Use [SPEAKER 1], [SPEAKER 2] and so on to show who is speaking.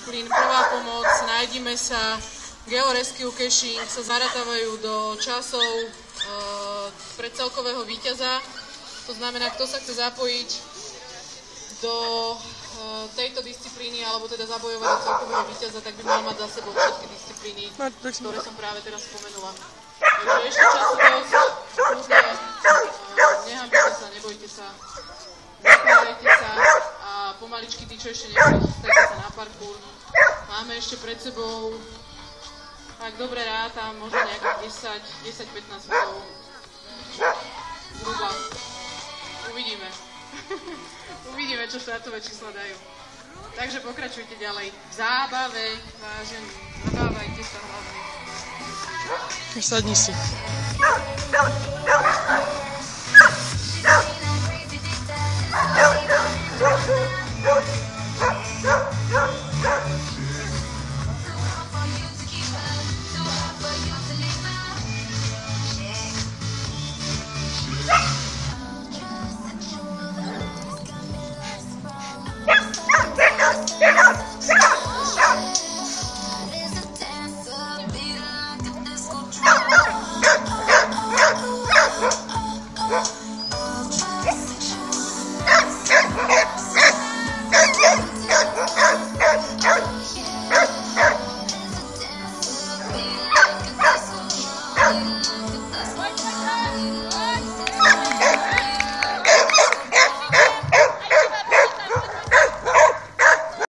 [SPEAKER 1] disciplín. Prvá pomoc, nájdime sa, georescue caching sa zaratávajú do časov predcelkového víťaza. To znamená, kto sa chce zapojiť do tejto disciplíny, alebo teda zabojovať do celkového víťaza, tak by mal mať za sebou všetky disciplíny, ktoré som práve teraz spomenula. Takže ešte času dosť, kľudne, nehambite sa, nebojte sa, nepájajte sa a pomaličky tí, čo ešte neboli, chystajte sa na parkour. Máme ešte pred sebou, tak dobre rátam, možno nejakých 10-15 minút. Zhruba. Uvidíme. Uvidíme, čo štartové čísla dajú. Takže pokračujte ďalej. V zábave, vážení. Zabávajte sa hlavne.
[SPEAKER 2] Sadni si.